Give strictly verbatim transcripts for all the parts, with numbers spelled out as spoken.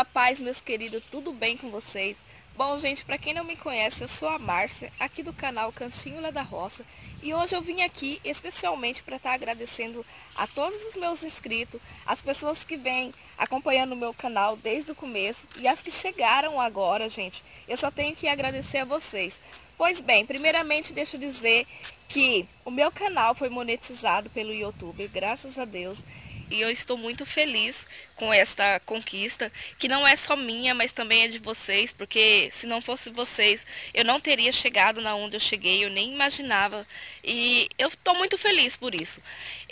paz, meus queridos, tudo bem com vocês? Bom, gente, para quem não me conhece, eu sou a Márcia, aqui do canal Cantinho Lá da Roça, e hoje eu vim aqui especialmente para estar agradecendo a todos os meus inscritos, as pessoas que vêm acompanhando o meu canal desde o começo e as que chegaram agora, gente. Eu só tenho que agradecer a vocês. Pois bem, primeiramente deixa eu dizer que o meu canal foi monetizado pelo YouTube, graças a Deus. E eu estou muito feliz com esta conquista, que não é só minha, mas também é de vocês, porque se não fosse vocês, eu não teria chegado na onde eu cheguei, eu nem imaginava. E eu estou muito feliz por isso.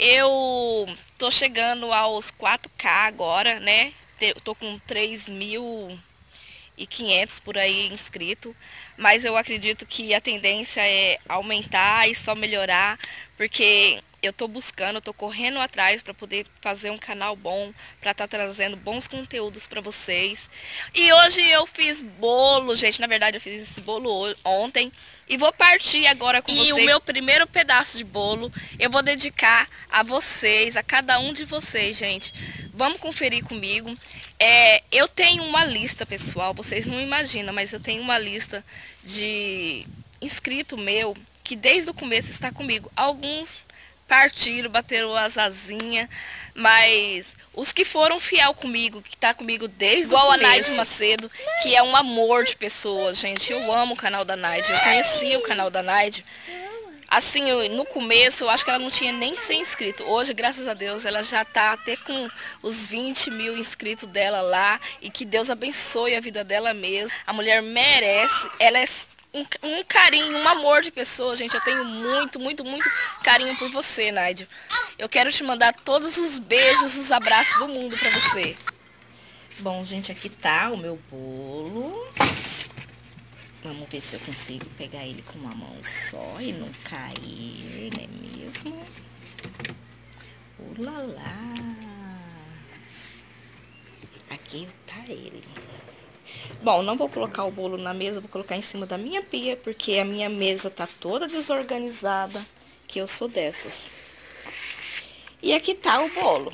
Eu estou chegando aos quatro K agora, né? Estou com três mil e quinhentos por aí inscrito, mas eu acredito que a tendência é aumentar e só melhorar, porque eu estou buscando, estou correndo atrás para poder fazer um canal bom, para estar trazendo bons conteúdos para vocês. E hoje eu fiz bolo, gente, na verdade eu fiz esse bolo ontem, e vou partir agora com vocês. E o meu primeiro pedaço de bolo eu vou dedicar a vocês, a cada um de vocês, gente. Vamos conferir comigo. É, eu tenho uma lista, pessoal, vocês não imaginam, mas eu tenho uma lista de inscrito meu que desde o começo está comigo. Alguns partiram, bateram as asinhas, mas os que foram fiel comigo, que tá comigo desde Igual o começo. Igual a Naide Macedo, que é um amor de pessoa, gente. Eu amo o canal da Naide, eu conheci o canal da Naide. Assim, eu, no começo, eu acho que ela não tinha nem cem inscritos. Hoje, graças a Deus, ela já tá até com os vinte mil inscritos dela lá. E que Deus abençoe a vida dela mesmo. A mulher merece. Ela é um, um carinho, um amor de pessoa, gente. Eu tenho muito, muito, muito carinho por você, Nádia. Eu quero te mandar todos os beijos, os abraços do mundo pra você. Bom, gente, aqui tá o meu bolo. Vamos ver se eu consigo pegar ele com uma mão só e não cair, não é mesmo? Ulalá! Aqui tá ele. Bom, não vou colocar o bolo na mesa, vou colocar em cima da minha pia, porque a minha mesa tá toda desorganizada, que eu sou dessas. E aqui tá o bolo.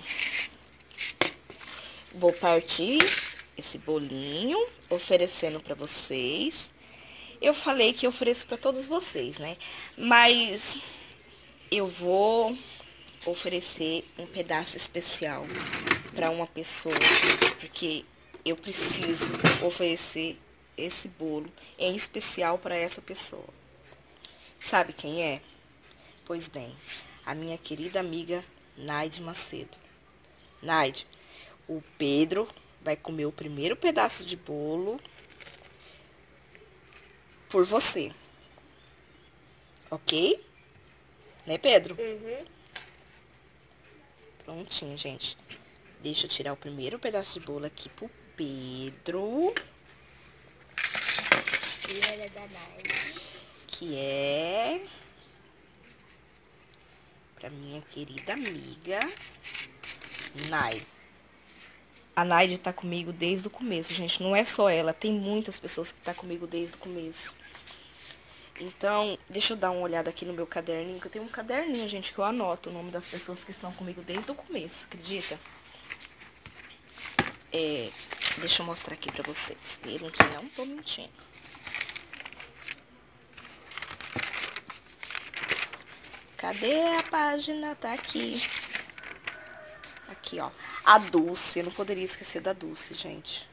Vou partir esse bolinho, oferecendo pra vocês. Eu falei que eu ofereço para todos vocês, né? Mas eu vou oferecer um pedaço especial para uma pessoa, porque eu preciso oferecer esse bolo em especial para essa pessoa. Sabe quem é? Pois bem, a minha querida amiga Naide Macedo. Naide, o Pedro vai comer o primeiro pedaço de bolo por você. Ok? Né, Pedro? Uhum. Prontinho, gente. Deixa eu tirar o primeiro pedaço de bolo aqui pro Pedro. E ela é da Naide. Que é pra minha querida amiga Naide. A Naide tá comigo desde o começo, gente. Não é só ela, tem muitas pessoas que tá comigo desde o começo. Então, deixa eu dar uma olhada aqui no meu caderninho, que eu tenho um caderninho, gente, que eu anoto o nome das pessoas que estão comigo desde o começo, acredita? É, deixa eu mostrar aqui pra vocês verem que não tô mentindo. Cadê a página? Tá aqui. Aqui, ó. A Dulce, eu não poderia esquecer da Dulce, gente.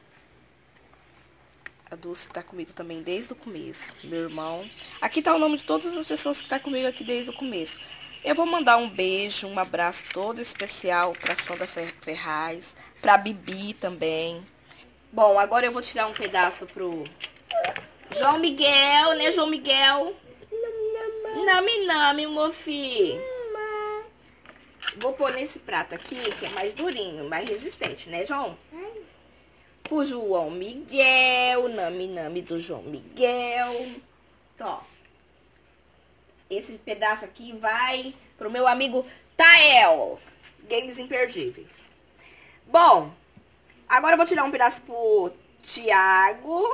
A Dulce tá comigo também desde o começo. Meu irmão. Aqui tá o nome de todas as pessoas que tá comigo aqui desde o começo. Eu vou mandar um beijo, um abraço todo especial pra Sandra Ferraz, pra Bibi também. Bom, agora eu vou tirar um pedaço pro João Miguel, né, João Miguel? Name, name, meu filho. Vou pôr nesse prato aqui, que é mais durinho, mais resistente, né, João? Pro João Miguel, name, name do João Miguel. Ó, esse pedaço aqui vai pro meu amigo Tael, Games Imperdíveis. Bom, agora eu vou tirar um pedaço pro Thiago.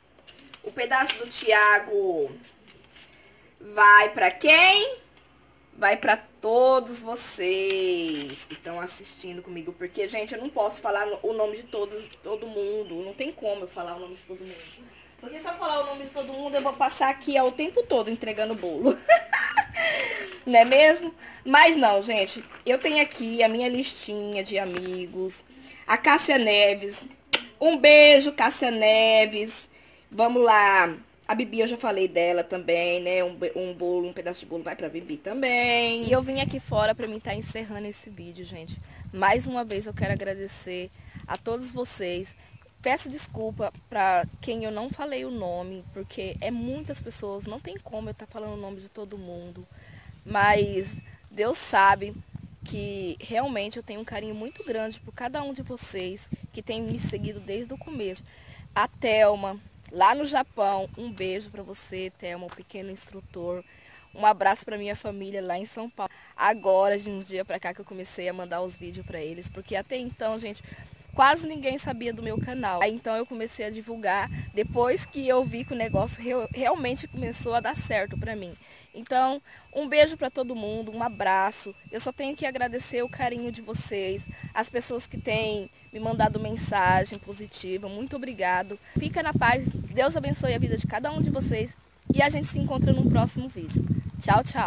O pedaço do Thiago vai pra quem? vai para todos vocês que estão assistindo comigo, porque, gente, eu não posso falar o nome de todos, todo mundo, não tem como eu falar o nome de todo mundo. Porque se eu falar o nome de todo mundo, eu vou passar aqui ó, o tempo todo entregando bolo. Não é mesmo? Mas não, gente, eu tenho aqui a minha listinha de amigos. A Cássia Neves, um beijo, Cássia Neves. Vamos lá. A Bibi, eu já falei dela também, né? Um, um bolo, um pedaço de bolo vai pra Bibi também. E eu vim aqui fora pra mim estar encerrando esse vídeo, gente. Mais uma vez eu quero agradecer a todos vocês. Peço desculpa pra quem eu não falei o nome, porque é muitas pessoas, não tem como eu estar falando o nome de todo mundo. Mas Deus sabe que realmente eu tenho um carinho muito grande por cada um de vocês que tem me seguido desde o começo. A Thelma, lá no Japão, um beijo para você, Thelma, um pequeno instrutor. Um abraço para minha família lá em São Paulo. Agora, de uns dias para cá que eu comecei a mandar os vídeos para eles, porque até então, gente, quase ninguém sabia do meu canal. Aí então eu comecei a divulgar depois que eu vi que o negócio realmente começou a dar certo para mim. Então, um beijo para todo mundo, um abraço. Eu só tenho que agradecer o carinho de vocês, as pessoas que têm me mandado mensagem positiva. Muito obrigado. Fica na paz. Deus abençoe a vida de cada um de vocês. E a gente se encontra no próximo vídeo. Tchau, tchau.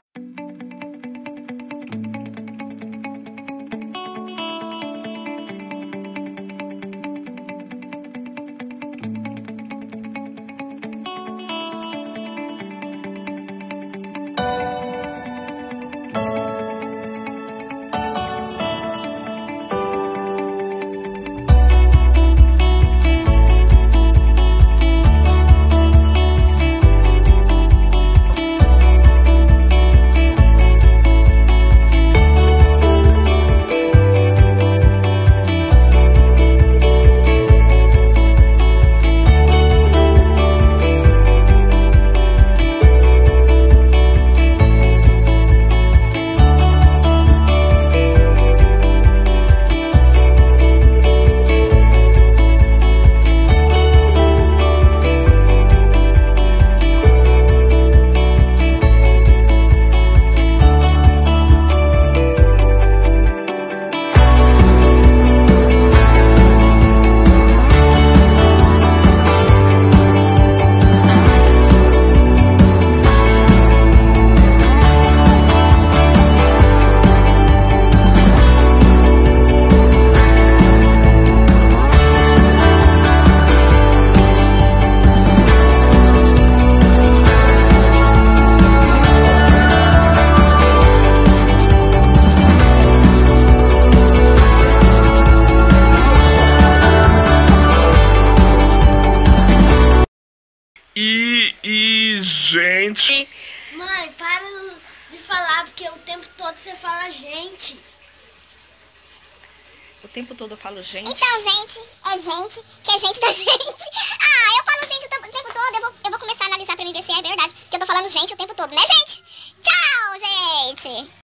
E, e, gente... Mãe, para de falar, porque o tempo todo você fala gente. O tempo todo eu falo gente. Então, gente, é gente, que é gente da gente. Ah, eu falo gente o tempo todo, eu vou, eu vou começar a analisar pra mim ver se é verdade. Que eu tô falando gente o tempo todo, né, gente? Tchau, gente!